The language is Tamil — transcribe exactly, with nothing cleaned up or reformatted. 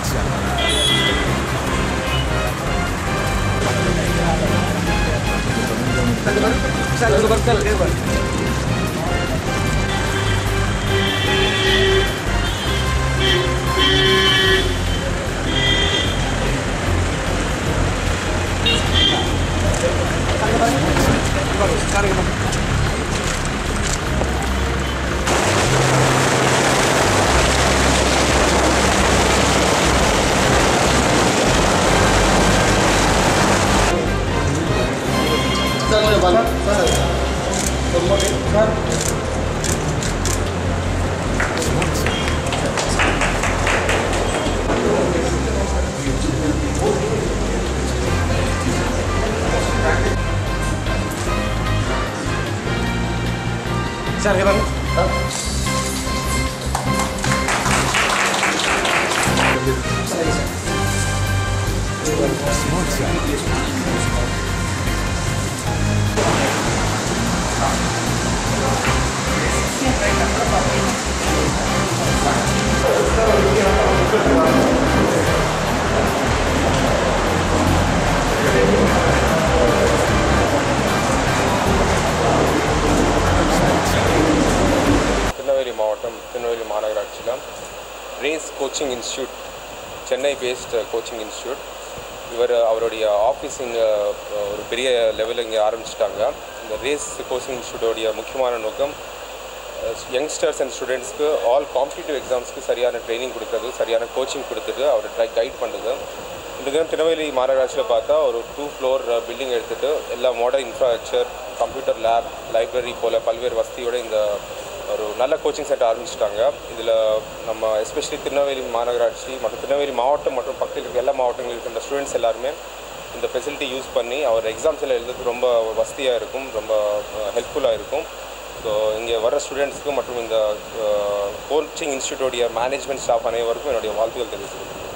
Sir, gimana? திருநெல்வேலி மாவட்டம் திருநெல்வேலி மாநகராட்சியில் race coaching institute Chennai based coaching institute இவர் அவருடைய ஆஃபீஸ் இங்கே ஒரு பெரிய லெவலில் இங்கே ஆரம்பிச்சிட்டாங்க. இந்த ரேஸ் கோச்சிங் இன்ஸ்டியூட்டோடைய முக்கியமான நோக்கம் யங்ஸ்டர்ஸ் அண்ட் ஸ்டூடெண்ட்ஸ்க்கு ஆல் காம்படிட்டிவ் எக்ஸாம்ஸ்க்கு சரியான ட்ரைனிங் கொடுக்குறது, சரியான கோச்சிங் கொடுத்துட்டு அவரை கைட் பண்ணுறது. இந்த தினம் திருநெல்வேலி மாநகராட்சியில் பார்த்தா ஒரு டூ ஃப்ளோர் பில்டிங் எடுத்துகிட்டு எல்லா modern infrastructure, computer lab, library போல் பல்வேறு வசதியோடு இந்த ஒரு நல்ல கோச்சிங் சென்டர் ஆரம்பிச்சிட்டாங்க. இதில் நம்ம எஸ்பெஷலி திருநெல்வேலி மாநகராட்சி மற்றும் திருநெல்வேலி மாவட்டம் மற்றும் பக்கத்தில் இருக்க எல்லா மாவட்டங்களில் இருக்கின்ற ஸ்டூடெண்ட்ஸ் எல்லாருமே இந்த ஃபெசிலிட்டி யூஸ் பண்ணி அவர் எக்ஸாம்ஸ் எல்லாம் எழுதுறது ரொம்ப வசதியாக இருக்கும், ரொம்ப ஹெல்ப்ஃபுல்லாக இருக்கும். ஸோ இங்கே வர ஸ்டூடெண்ட்ஸ்க்கு மற்றும் இந்த கோச்சிங் இன்ஸ்டியூட்டோடைய மேனேஜ்மெண்ட் ஸ்டாஃப் அனைவருக்கும் என்னுடைய வாழ்த்துக்கள் தெரிவித்துக்கிறேன்.